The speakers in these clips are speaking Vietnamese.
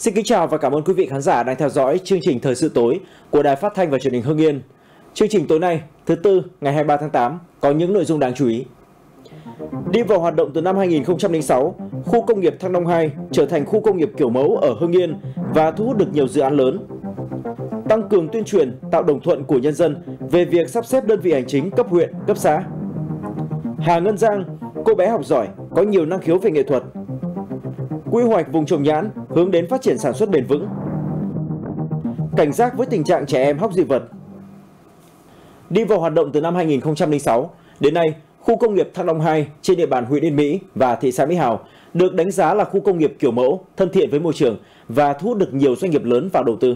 Xin kính chào và cảm ơn quý vị khán giả đang theo dõi chương trình Thời sự tối của Đài Phát thanh và Truyền hình Hưng Yên. Chương trình tối nay, thứ Tư, ngày 23 tháng 8, có những nội dung đáng chú ý. Đi vào hoạt động từ năm 2006, khu công nghiệp Thăng Long 2 trở thành khu công nghiệp kiểu mẫu ở Hưng Yên và thu hút được nhiều dự án lớn. Tăng cường tuyên truyền, tạo đồng thuận của nhân dân về việc sắp xếp đơn vị hành chính cấp huyện, cấp xã. Hà Ngân Giang, cô bé học giỏi, có nhiều năng khiếu về nghệ thuật. Quy hoạch vùng trồng nhãn hướng đến phát triển sản xuất bền vững. Cảnh giác với tình trạng trẻ em hóc dị vật. Đi vào hoạt động từ năm 2006, đến nay, khu công nghiệp Thăng Long 2 trên địa bàn huyện Yên Mỹ và thị xã Mỹ Hào được đánh giá là khu công nghiệp kiểu mẫu, thân thiện với môi trường và thu hút được nhiều doanh nghiệp lớn vào đầu tư.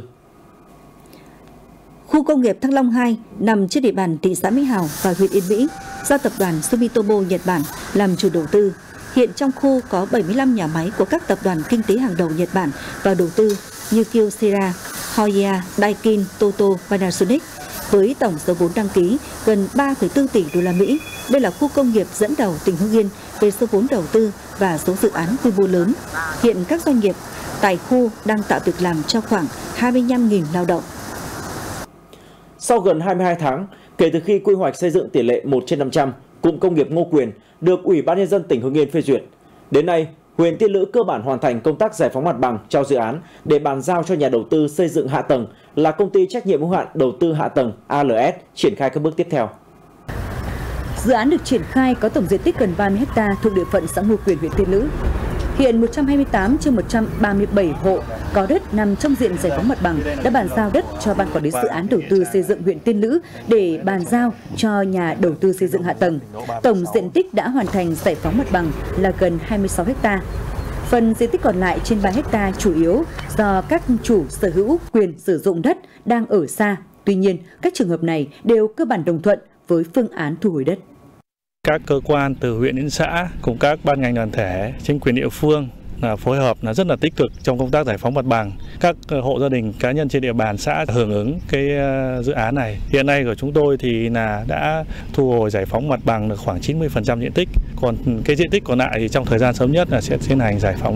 Khu công nghiệp Thăng Long 2 nằm trên địa bàn thị xã Mỹ Hào và huyện Yên Mỹ, do tập đoàn Sumitomo Nhật Bản làm chủ đầu tư. Hiện trong khu có 75 nhà máy của các tập đoàn kinh tế hàng đầu Nhật Bản vào đầu tư như Kyocera, Hoya, Daikin, Toto, Panasonic, với tổng số vốn đăng ký gần 3,4 tỷ đô la Mỹ. Đây là khu công nghiệp dẫn đầu tỉnh Hưng Yên về số vốn đầu tư và số dự án quy mô lớn. Hiện các doanh nghiệp tại khu đang tạo việc làm cho khoảng 25.000 lao động. Sau gần 22 tháng, kể từ khi quy hoạch xây dựng tỷ lệ 1/500, cụm công nghiệp Ngô Quyền được Ủy ban Nhân dân tỉnh Hưng Yên phê duyệt. Đến nay, huyện Tiên Lữ cơ bản hoàn thành công tác giải phóng mặt bằng cho dự án để bàn giao cho nhà đầu tư xây dựng hạ tầng là công ty trách nhiệm hữu hạn đầu tư hạ tầng ALS triển khai các bước tiếp theo. Dự án được triển khai có tổng diện tích gần 30 ha thuộc địa phận xã Ngô Quyền, huyện Tiên Lữ. Hiện 128 trên 137 hộ có đất nằm trong diện giải phóng mặt bằng đã bàn giao đất cho Ban Quản lý Dự án Đầu tư xây dựng huyện Tiên Lữ để bàn giao cho nhà đầu tư xây dựng hạ tầng. Tổng diện tích đã hoàn thành giải phóng mặt bằng là gần 26 ha. Phần diện tích còn lại trên 3 ha chủ yếu do các chủ sở hữu quyền sử dụng đất đang ở xa. Tuy nhiên, các trường hợp này đều cơ bản đồng thuận với phương án thu hồi đất. Các cơ quan từ huyện đến xã cùng các ban ngành đoàn thể, chính quyền địa phương phối hợp rất là tích cực trong công tác giải phóng mặt bằng. Các hộ gia đình cá nhân trên địa bàn xã hưởng ứng cái dự án này. Hiện nay của chúng tôi thì đã thu hồi giải phóng mặt bằng được khoảng 90% diện tích. Còn cái diện tích còn lại thì trong thời gian sớm nhất là sẽ tiến hành giải phóng.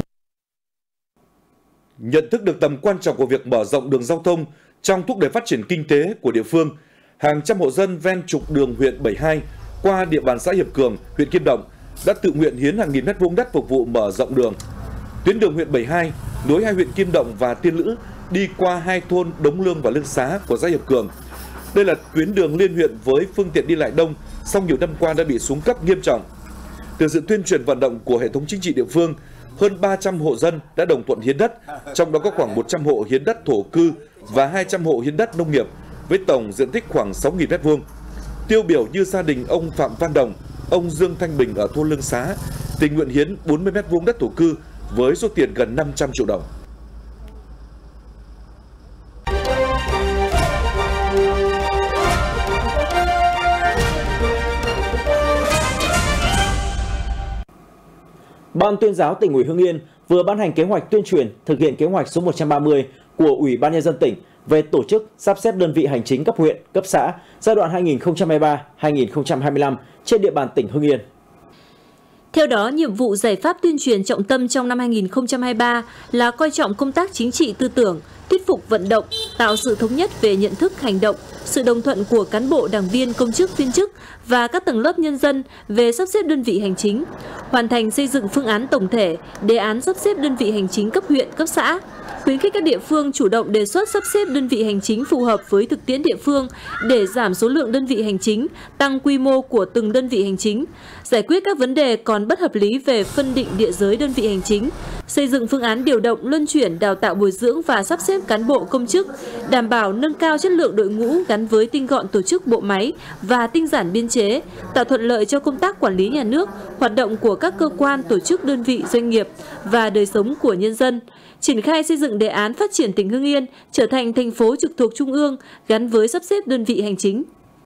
Nhận thức được tầm quan trọng của việc mở rộng đường giao thông trong thúc đẩy phát triển kinh tế của địa phương, hàng trăm hộ dân ven trục đường huyện 72 qua địa bàn xã Hiệp Cường, huyện Kim Động đã tự nguyện hiến hàng nghìn mét vuông đất phục vụ mở rộng đường. Tuyến đường huyện 72 nối hai huyện Kim Động và Tiên Lữ đi qua hai thôn Đống Lương và Lương Xá của xã Hiệp Cường. Đây là tuyến đường liên huyện với phương tiện đi lại đông, song nhiều năm qua đã bị xuống cấp nghiêm trọng. Từ sự tuyên truyền vận động của hệ thống chính trị địa phương, hơn 300 hộ dân đã đồng thuận hiến đất, trong đó có khoảng 100 hộ hiến đất thổ cư và 200 hộ hiến đất nông nghiệp với tổng diện tích khoảng 6.000 m². Tiêu biểu như gia đình ông Phạm Văn Đồng, ông Dương Thanh Bình ở thôn Lương Xá tình nguyện hiến 40 m² đất thổ cư với số tiền gần 500 triệu đồng. Ban Tuyên giáo Tỉnh ủy Hưng Yên vừa ban hành kế hoạch tuyên truyền thực hiện kế hoạch số 130 của Ủy ban Nhân dân tỉnh về tổ chức sắp xếp đơn vị hành chính cấp huyện, cấp xã giai đoạn 2023-2025 trên địa bàn tỉnh Hưng Yên. Theo đó, nhiệm vụ giải pháp tuyên truyền trọng tâm trong năm 2023 là coi trọng công tác chính trị tư tưởng, thuyết phục vận động, tạo sự thống nhất về nhận thức hành động, sự đồng thuận của cán bộ, đảng viên, công chức, viên chức và các tầng lớp nhân dân về sắp xếp đơn vị hành chính, hoàn thành xây dựng phương án tổng thể, đề án sắp xếp đơn vị hành chính cấp huyện, cấp xã, khuyến khích các địa phương chủ động đề xuất sắp xếp đơn vị hành chính phù hợp với thực tiễn địa phương để giảm số lượng đơn vị hành chính, tăng quy mô của từng đơn vị hành chính, giải quyết các vấn đề còn bất hợp lý về phân định địa giới đơn vị hành chính, xây dựng phương án điều động, luân chuyển, đào tạo bồi dưỡng và sắp xếp cán bộ công chức, đảm bảo nâng cao chất lượng đội ngũ gắn với tinh gọn tổ chức bộ máy và tinh giản biên chế, tạo thuận lợi cho công tác quản lý nhà nước, hoạt động của các cơ quan, tổ chức, đơn vị, doanh nghiệp và đời sống của nhân dân. Triển khai xây dựng đề án phát triển tỉnh Hưng Yên trở thành thành phố trực thuộc Trung ương gắn với sắp xếp đơn vị hành chính.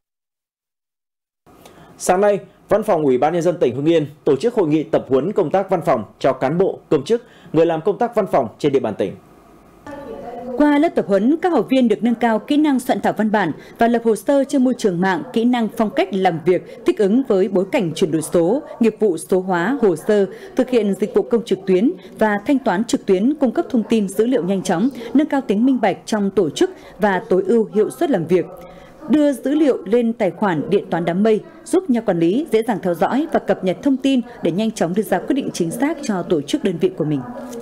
Sáng nay, Văn phòng Ủy ban Nhân dân tỉnh Hưng Yên tổ chức hội nghị tập huấn công tác văn phòng cho cán bộ, công chức, người làm công tác văn phòng trên địa bàn tỉnh. Qua lớp tập huấn, các học viên được nâng cao kỹ năng soạn thảo văn bản và lập hồ sơ trên môi trường mạng, kỹ năng phong cách làm việc thích ứng với bối cảnh chuyển đổi số, nghiệp vụ số hóa hồ sơ, thực hiện dịch vụ công trực tuyến và thanh toán trực tuyến, cung cấp thông tin dữ liệu nhanh chóng, nâng cao tính minh bạch trong tổ chức và tối ưu hiệu suất làm việc. Đưa dữ liệu lên tài khoản điện toán đám mây, giúp nhà quản lý dễ dàng theo dõi và cập nhật thông tin để nhanh chóng đưa ra quyết định chính xác cho tổ chức đơn vị của mình.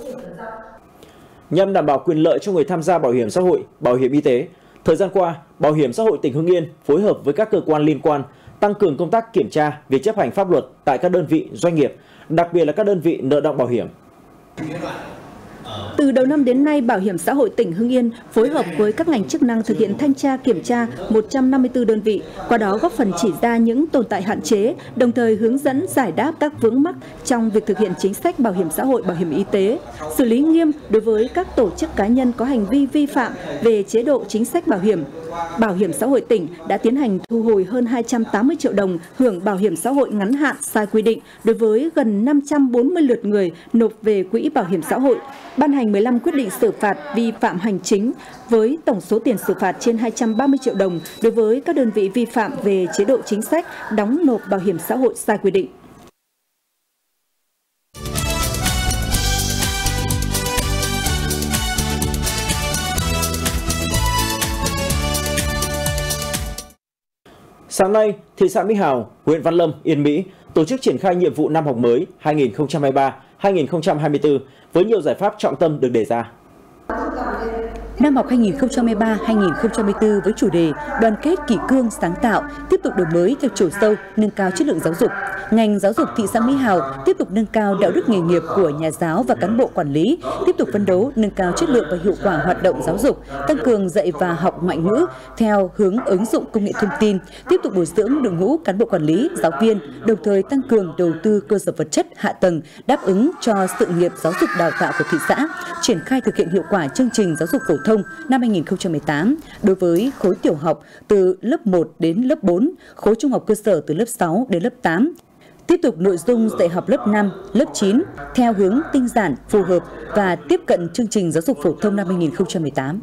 Nhằm đảm bảo quyền lợi cho người tham gia bảo hiểm xã hội, bảo hiểm y tế, thời gian qua, Bảo hiểm xã hội tỉnh Hưng Yên phối hợp với các cơ quan liên quan tăng cường công tác kiểm tra việc chấp hành pháp luật tại các đơn vị doanh nghiệp, đặc biệt là các đơn vị nợ đọng bảo hiểm. Từ đầu năm đến nay, Bảo hiểm xã hội tỉnh Hưng Yên phối hợp với các ngành chức năng thực hiện thanh tra kiểm tra 154 đơn vị, qua đó góp phần chỉ ra những tồn tại hạn chế, đồng thời hướng dẫn giải đáp các vướng mắc trong việc thực hiện chính sách bảo hiểm xã hội, bảo hiểm y tế, xử lý nghiêm đối với các tổ chức cá nhân có hành vi vi phạm về chế độ chính sách bảo hiểm. Bảo hiểm xã hội tỉnh đã tiến hành thu hồi hơn 280 triệu đồng hưởng bảo hiểm xã hội ngắn hạn sai quy định đối với gần 540 lượt người nộp về quỹ bảo hiểm xã hội, ban hành 15 quyết định xử phạt vi phạm hành chính với tổng số tiền xử phạt trên 230 triệu đồng đối với các đơn vị vi phạm về chế độ chính sách đóng nộp bảo hiểm xã hội sai quy định. Sáng nay, thị xã Mỹ Hào, huyện Văn Lâm, Yên Mỹ tổ chức triển khai nhiệm vụ năm học mới 2023-2024 với nhiều giải pháp trọng tâm được đề ra. Năm học 2023-2024 với chủ đề đoàn kết kỷ cương sáng tạo tiếp tục đổi mới theo chiều sâu, nâng cao chất lượng giáo dục. Ngành giáo dục thị xã Mỹ Hào tiếp tục nâng cao đạo đức nghề nghiệp của nhà giáo và cán bộ quản lý, tiếp tục phấn đấu nâng cao chất lượng và hiệu quả hoạt động giáo dục, tăng cường dạy và học ngoại ngữ theo hướng ứng dụng công nghệ thông tin, tiếp tục bồi dưỡng đội ngũ cán bộ quản lý, giáo viên, đồng thời tăng cường đầu tư cơ sở vật chất, hạ tầng đáp ứng cho sự nghiệp giáo dục đào tạo của thị xã, triển khai thực hiện hiệu quả chương trình giáo dục phổ thông năm 2018 đối với khối tiểu học từ lớp 1 đến lớp 4, khối trung học cơ sở từ lớp 6 đến lớp 8. Tiếp tục nội dung dạy học lớp 5, lớp 9 theo hướng tinh giản, phù hợp và tiếp cận chương trình giáo dục phổ thông năm 2018.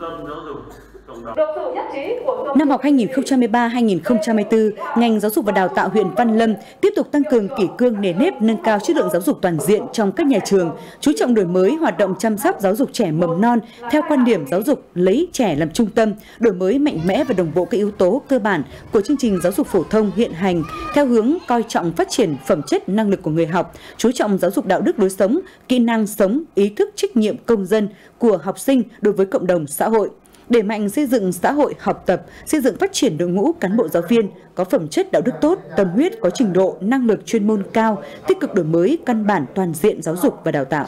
Năm học 2023-2024, ngành giáo dục và đào tạo huyện Văn Lâm tiếp tục tăng cường kỷ cương nề nếp, nâng cao chất lượng giáo dục toàn diện trong các nhà trường, chú trọng đổi mới hoạt động chăm sóc giáo dục trẻ mầm non theo quan điểm giáo dục lấy trẻ làm trung tâm, đổi mới mạnh mẽ và đồng bộ các yếu tố cơ bản của chương trình giáo dục phổ thông hiện hành theo hướng coi trọng phát triển phẩm chất năng lực của người học, chú trọng giáo dục đạo đức lối sống, kỹ năng sống, ý thức trách nhiệm công dân của học sinh đối với cộng đồng xã hội. Đẩy mạnh xây dựng xã hội học tập, xây dựng phát triển đội ngũ cán bộ giáo viên có phẩm chất đạo đức tốt, tâm huyết, có trình độ, năng lực chuyên môn cao, tích cực đổi mới căn bản toàn diện giáo dục và đào tạo.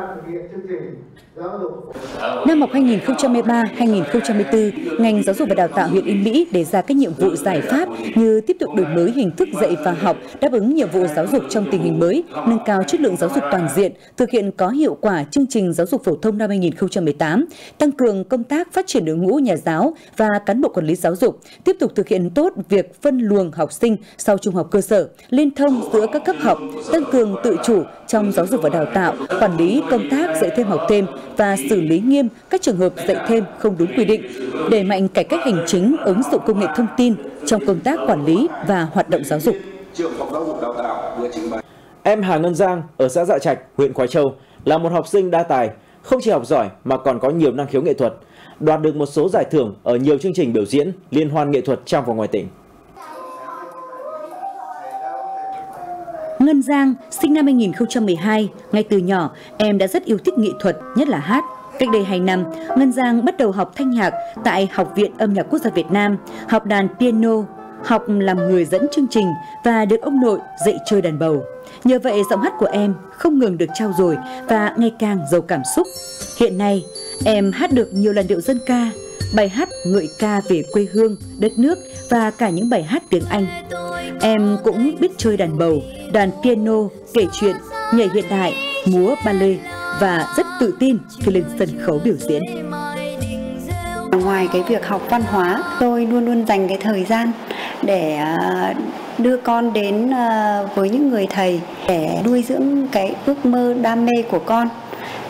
Năm học 2023-2024, ngành giáo dục và đào tạo huyện Yên Mỹ đề ra các nhiệm vụ giải pháp như tiếp tục đổi mới hình thức dạy và học, đáp ứng nhiệm vụ giáo dục trong tình hình mới, nâng cao chất lượng giáo dục toàn diện, thực hiện có hiệu quả chương trình giáo dục phổ thông năm 2018, tăng cường công tác phát triển đội ngũ nhà giáo và cán bộ quản lý giáo dục, tiếp tục thực hiện tốt việc phân luồng học sinh sau trung học cơ sở, liên thông giữa các cấp học, tăng cường tự chủ trong giáo dục và đào tạo, quản lý công tác dạy thêm học thêm và xử lý nghiêm các trường hợp dạy thêm không đúng quy định, đẩy mạnh cải cách hành chính, ứng dụng công nghệ thông tin trong công tác quản lý và hoạt động giáo dục. Em Hà Ngân Giang ở xã Dạ Trạch, huyện Khoái Châu là một học sinh đa tài, không chỉ học giỏi mà còn có nhiều năng khiếu nghệ thuật, đoạt được một số giải thưởng ở nhiều chương trình biểu diễn, liên hoan nghệ thuật trong và ngoài tỉnh. Ngân Giang sinh năm 2012, ngay từ nhỏ em đã rất yêu thích nghệ thuật, nhất là hát. Cách đây 2 năm, Ngân Giang bắt đầu học thanh nhạc tại Học viện Âm nhạc Quốc gia Việt Nam, học đàn piano, học làm người dẫn chương trình và được ông nội dạy chơi đàn bầu. Nhờ vậy giọng hát của em không ngừng được trau dồi và ngày càng giàu cảm xúc. Hiện nay, em hát được nhiều làn điệu dân ca, bài hát ngợi ca về quê hương, đất nước và cả những bài hát tiếng Anh. Em cũng biết chơi đàn bầu, đàn piano, kể chuyện, nhảy hiện đại, múa ballet và rất tự tin khi lên sân khấu biểu diễn. Ngoài cái việc học văn hóa, tôi luôn luôn dành cái thời gian để đưa con đến với những người thầy để nuôi dưỡng cái ước mơ đam mê của con.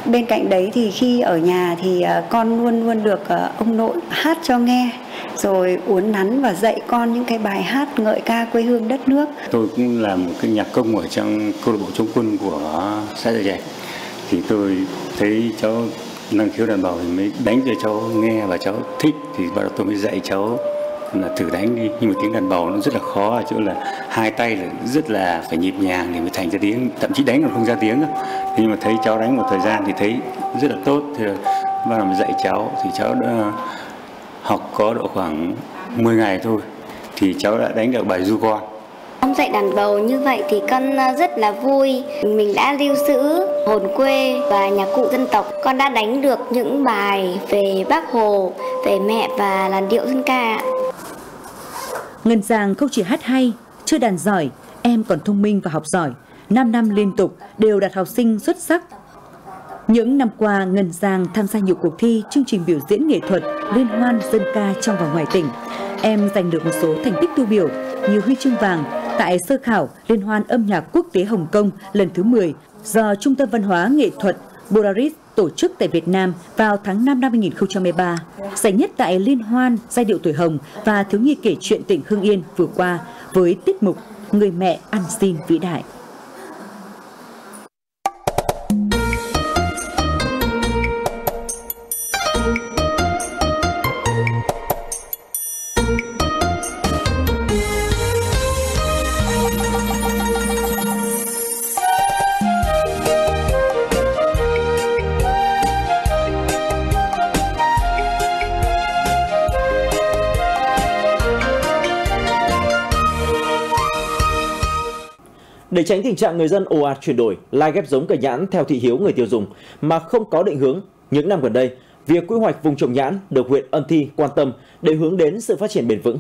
Bên cạnh đấy thì khi ở nhà thì con luôn luôn được ông nội hát cho nghe, rồi uốn nắn và dạy con những cái bài hát ngợi ca quê hương đất nước. Tôi cũng là một cái nhạc công ở trong câu lạc bộ chống quân của xã Gia Trạch. Thì tôi thấy cháu năng khiếu đàn bầu thì mới đánh cho cháu nghe và cháu thích, thì bắt đầu tôi mới dạy cháu là thử đánh đi. Nhưng mà tiếng đàn bầu nó rất là khó ở chỗ là hai tay là rất là phải nhịp nhàng thì mới thành ra tiếng, thậm chí đánh còn không ra tiếng đâu. Nhưng mà thấy cháu đánh một thời gian thì thấy rất là tốt, thì bắt đầu mới dạy cháu. Thì cháu đã học có độ khoảng 10 ngày thôi thì cháu đã đánh được bài Du Con. Ông dạy đàn bầu như vậy thì con rất là vui. Mình đã lưu giữ hồn quê và nhạc cụ dân tộc. Con đã đánh được những bài về Bác Hồ, về mẹ và làn điệu dân ca. Ngân Giang không chỉ hát hay, chơi đàn giỏi, em còn thông minh và học giỏi. 5 năm liên tục đều đạt học sinh xuất sắc. Những năm qua, Ngân Giang tham gia nhiều cuộc thi, chương trình biểu diễn nghệ thuật, liên hoan dân ca trong và ngoài tỉnh. Em giành được một số thành tích tiêu biểu như huy chương vàng tại sơ khảo Liên hoan âm nhạc quốc tế Hồng Kông lần thứ 10 do Trung tâm Văn hóa Nghệ thuật Polaris tổ chức tại Việt Nam vào tháng 5 năm 2013, giải nhất tại Liên hoan giai điệu tuổi Hồng và thiếu nhi kể chuyện tỉnh Hưng Yên vừa qua với tiết mục Người mẹ ăn xin vĩ đại. Để tránh tình trạng người dân ồ ạt chuyển đổi, lai ghép giống cây nhãn theo thị hiếu người tiêu dùng mà không có định hướng, những năm gần đây, việc quy hoạch vùng trồng nhãn được huyện Ân Thi quan tâm để hướng đến sự phát triển bền vững.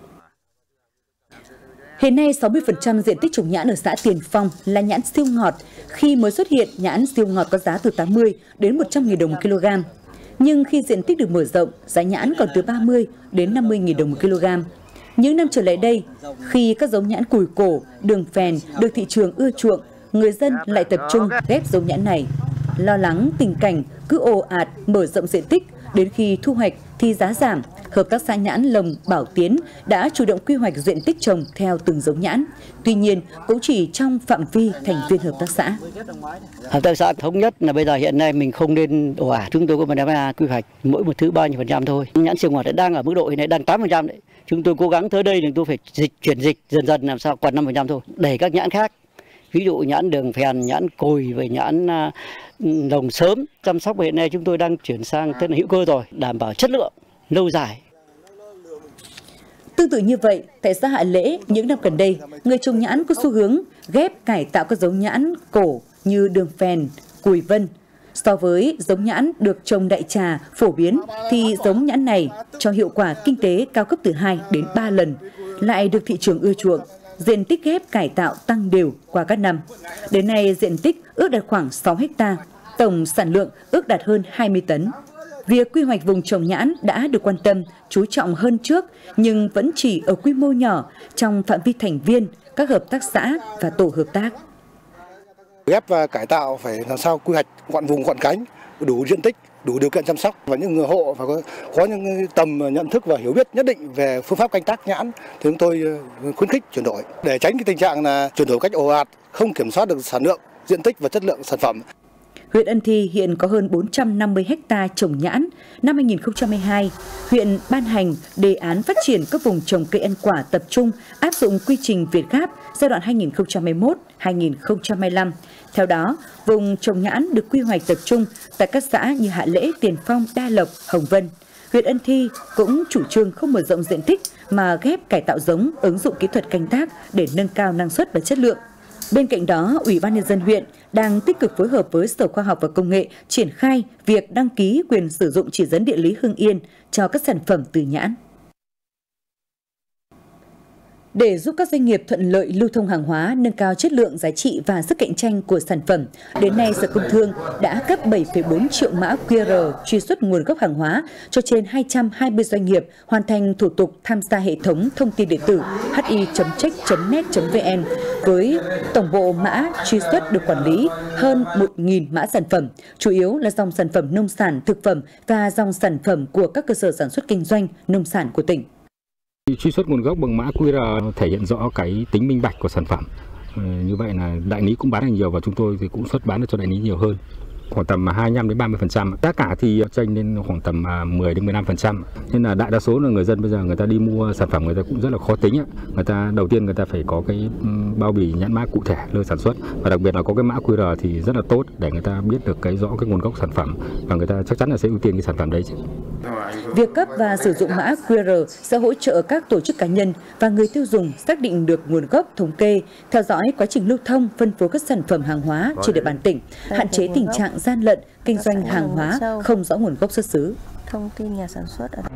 Hiện nay, 60% diện tích trồng nhãn ở xã Tiền Phong là nhãn siêu ngọt. Khi mới xuất hiện, nhãn siêu ngọt có giá từ 80 đến 100.000 đồng một kg. Nhưng khi diện tích được mở rộng, giá nhãn còn từ 30 đến 50.000 đồng một kg. Những năm trở lại đây, khi các giống nhãn cùi cổ, đường phèn được thị trường ưa chuộng, người dân lại tập trung ghép giống nhãn này. Lo lắng tình cảnh cứ ồ ạt mở rộng diện tích, đến khi thu hoạch thì giá giảm, Hợp tác xã nhãn Lồng Bảo Tiến đã chủ động quy hoạch diện tích trồng theo từng giống nhãn. Tuy nhiên, cũng chỉ trong phạm vi thành viên hợp tác xã. Hợp tác xã thống nhất là bây giờ hiện nay mình không nên ồ ạt. Chúng tôi có một quy hoạch mỗi một thứ bao nhiêu % thôi. Nhãn siêu ngọt đang ở mức độ hiện nay đang 8% đấy. Chúng tôi cố gắng tới đây thì tôi phải chuyển dịch dần dần làm sao còn 5% thôi. Để các nhãn khác, ví dụ nhãn đường phèn, nhãn cùi và nhãn lồng sớm chăm sóc hiện nay chúng tôi đang chuyển sang tên là hữu cơ rồi, đảm bảo chất lượng lâu dài. Tương tự như vậy, tại xã Hạ Lễ, những năm gần đây, người trồng nhãn có xu hướng ghép cải tạo các giống nhãn cổ như đường phèn, cùi vân. So với giống nhãn được trồng đại trà phổ biến thì giống nhãn này cho hiệu quả kinh tế cao gấp từ 2 đến 3 lần, lại được thị trường ưa chuộng. Diện tích ghép cải tạo tăng đều qua các năm. Đến nay, diện tích ước đạt khoảng 6 ha, tổng sản lượng ước đạt hơn 20 tấn. Việc quy hoạch vùng trồng nhãn đã được quan tâm, chú trọng hơn trước, nhưng vẫn chỉ ở quy mô nhỏ trong phạm vi thành viên, các hợp tác xã và tổ hợp tác. Ghép và cải tạo phải làm sao quy hoạch gọn vùng gọn cánh, đủ diện tích, đủ điều kiện chăm sóc, và những người hộ phải có những tầm nhận thức và hiểu biết nhất định về phương pháp canh tác nhãn thì chúng tôi khuyến khích chuyển đổi để tránh cái tình trạng là chuyển đổi cách ồ ạt, không kiểm soát được sản lượng, diện tích và chất lượng sản phẩm. Huyện Ân Thi hiện có hơn 450 ha trồng nhãn. Năm 2022, huyện ban hành đề án phát triển các vùng trồng cây ăn quả tập trung áp dụng quy trình Việt Gáp giai đoạn 2021-2025. Theo đó, vùng trồng nhãn được quy hoạch tập trung tại các xã như Hạ Lễ, Tiền Phong, Đa Lộc, Hồng Vân. Huyện Ân Thi cũng chủ trương không mở rộng diện tích mà ghép cải tạo giống, ứng dụng kỹ thuật canh tác để nâng cao năng suất và chất lượng. Bên cạnh đó, Ủy ban Nhân dân huyện đang tích cực phối hợp với Sở Khoa học và Công nghệ triển khai việc đăng ký quyền sử dụng chỉ dẫn địa lý Hưng Yên cho các sản phẩm từ nhãn. Để giúp các doanh nghiệp thuận lợi lưu thông hàng hóa, nâng cao chất lượng, giá trị và sức cạnh tranh của sản phẩm, đến nay Sở Công Thương đã cấp 7,4 triệu mã QR truy xuất nguồn gốc hàng hóa cho trên 220 doanh nghiệp hoàn thành thủ tục tham gia hệ thống thông tin điện tử hi.check.net.vn với tổng bộ mã truy xuất được quản lý hơn 1.000 mã sản phẩm, chủ yếu là dòng sản phẩm nông sản, thực phẩm và dòng sản phẩm của các cơ sở sản xuất kinh doanh nông sản của tỉnh. Truy xuất nguồn gốc bằng mã QR thể hiện rõ cái tính minh bạch của sản phẩm. Như vậy là đại lý cũng bán được nhiều và chúng tôi thì cũng xuất bán được cho đại lý nhiều hơn. Khoảng tầm 25 đến 30%. Giá cả thì chênh lên khoảng tầm 10 đến 15%. Nên là đại đa số là người dân bây giờ người ta đi mua sản phẩm người ta cũng rất là khó tính. Người ta đầu tiên người ta phải có cái bao bì nhãn mác cụ thể nơi sản xuất và đặc biệt là có cái mã QR thì rất là tốt để người ta biết được cái rõ cái nguồn gốc sản phẩm và người ta chắc chắn là sẽ ưu tiên cái sản phẩm đấy. Việc cấp và sử dụng mã QR sẽ hỗ trợ các tổ chức cá nhân và người tiêu dùng xác định được nguồn gốc, thống kê, theo dõi quá trình lưu thông, phân phối các sản phẩm hàng hóa trên địa bàn tỉnh, hạn chế tình trạng gian lận, kinh doanh hàng hóa không rõ nguồn gốc xuất xứ. Thông tin nhà sản xuất ở đây.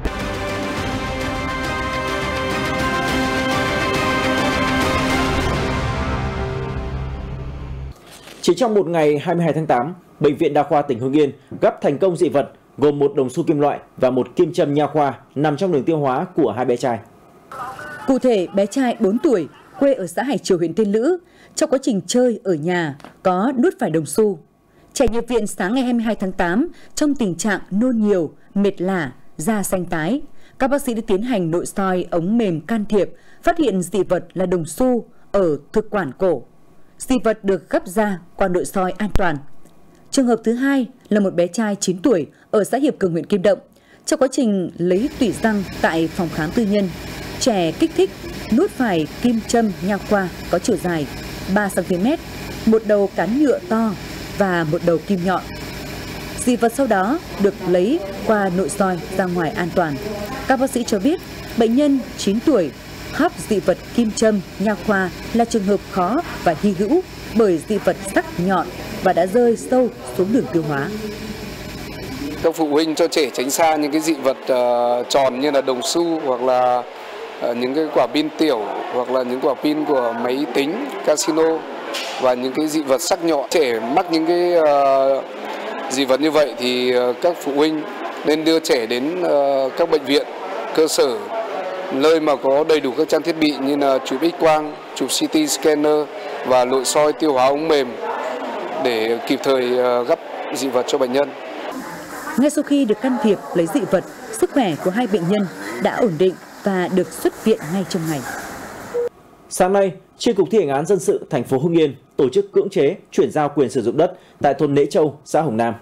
Chỉ trong một ngày 22 tháng 8, Bệnh viện Đa khoa tỉnh Hưng Yên gắp thành công dị vật gồm một đồng xu kim loại và một kim châm nha khoa nằm trong đường tiêu hóa của hai bé trai. Cụ thể, bé trai 4 tuổi, quê ở xã Hải Triều, huyện Tiên Lữ, trong quá trình chơi ở nhà có nuốt phải đồng xu. Trẻ nhập viện sáng ngày 22 tháng 8 trong tình trạng nôn nhiều, mệt lả, da xanh tái. Các bác sĩ đã tiến hành nội soi ống mềm can thiệp, phát hiện dị vật là đồng xu ở thực quản cổ. Dị vật được gắp ra qua nội soi an toàn. Trường hợp thứ hai là một bé trai 9 tuổi ở xã Hiệp Cường, huyện Kim Động. Trong quá trình lấy tủy răng tại phòng khám tư nhân, trẻ kích thích nuốt phải kim châm nha khoa có chiều dài 3 cm, một đầu cán nhựa to và một đầu kim nhọn. Dị vật sau đó được lấy qua nội soi ra ngoài an toàn. Các bác sĩ cho biết bệnh nhân 9 tuổi hấp dị vật kim châm nha khoa là trường hợp khó và hy hữu bởi dị vật sắc nhọn và đã rơi sâu xuống đường tiêu hóa. Các phụ huynh cho trẻ tránh xa những cái dị vật tròn như là đồng xu hoặc là những cái quả pin tiểu hoặc là những quả pin của máy tính, casino và những cái dị vật sắc nhọn. Trẻ mắc những cái dị vật như vậy thì các phụ huynh nên đưa trẻ đến các bệnh viện, cơ sở, nơi mà có đầy đủ các trang thiết bị như là chụp X-quang, chụp CT scanner và nội soi tiêu hóa ống mềm để kịp thời gắp dị vật cho bệnh nhân. Ngay sau khi được can thiệp lấy dị vật, sức khỏe của hai bệnh nhân đã ổn định và được xuất viện ngay trong ngày. Sáng nay, Chi cục Thi hành án dân sự thành phố Hưng Yên tổ chức cưỡng chế chuyển giao quyền sử dụng đất tại thôn Nễ Châu, xã Hồng Nam.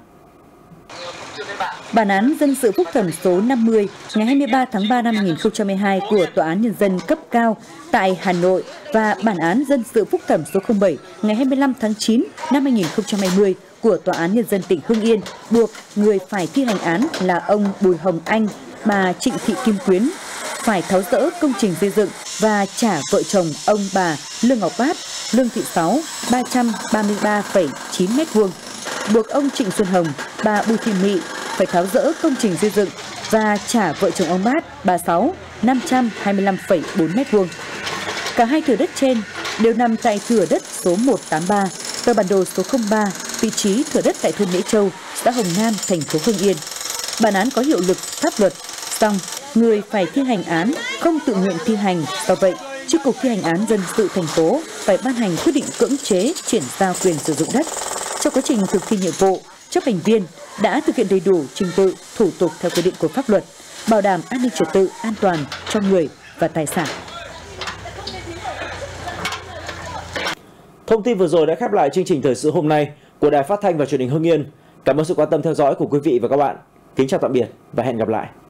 Bản án dân sự phúc thẩm số 50 ngày 23 tháng 3 năm 2012 của Tòa án Nhân dân cấp cao tại Hà Nội và bản án dân sự phúc thẩm số 07 ngày 25 tháng 9 năm 2020 của Tòa án Nhân dân tỉnh Hưng Yên buộc người phải thi hành án là ông Bùi Hồng Anh, bà Trịnh Thị Kim Quyến phải tháo dỡ công trình xây dựng và trả vợ chồng ông bà Lương Ngọc Bát, Lương Thị Sáu 333,9 m², buộc ông Trịnh Xuân Hồng, bà Bùi Thị Mị phải tháo dỡ công trình xây dựng và trả vợ chồng ông Bát, bà Sáu 525,4 m². Cả hai thửa đất trên đều nằm tại thửa đất số 183, tờ bản đồ số 03, vị trí thửa đất tại thôn Nễ Châu, xã Hồng Nam, thành phố Hưng Yên. Bản án có hiệu lực pháp luật, song người phải thi hành án không tự nguyện thi hành, do vậy Chi cục Thi hành án dân sự thành phố phải ban hành quyết định cưỡng chế chuyển giao quyền sử dụng đất. Trong quá trình thực thi nhiệm vụ, chấp hành viên đã thực hiện đầy đủ trình tự, thủ tục theo quy định của pháp luật, bảo đảm an ninh trật tự, an toàn cho người và tài sản. Thông tin vừa rồi đã khép lại chương trình thời sự hôm nay của Đài Phát thanh và Truyền hình Hưng Yên. Cảm ơn sự quan tâm theo dõi của quý vị và các bạn. Kính chào tạm biệt và hẹn gặp lại.